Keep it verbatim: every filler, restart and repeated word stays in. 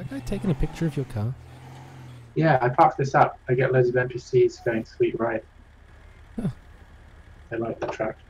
Have I taken a picture of your car? Yeah, I parked this up. I get loads of N P Cs going sweet right. Huh. They like the track.